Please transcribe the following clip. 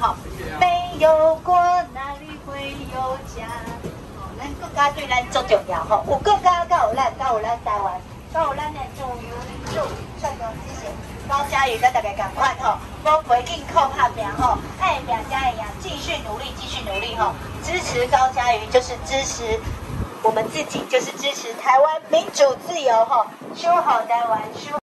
哈。没有国哪里会有家？哦，咱国家对咱足重要吼，有国家才有咱，才有咱台湾，才有咱的自由民主。算了，谢谢高嘉瑜，咱大家赶快吼，无袂紧抗合命吼，爱命才会赢，继续努力，继续努力吼，支持高嘉瑜就是支持我们自己，就是支持台湾民主自由吼，守好台湾，守。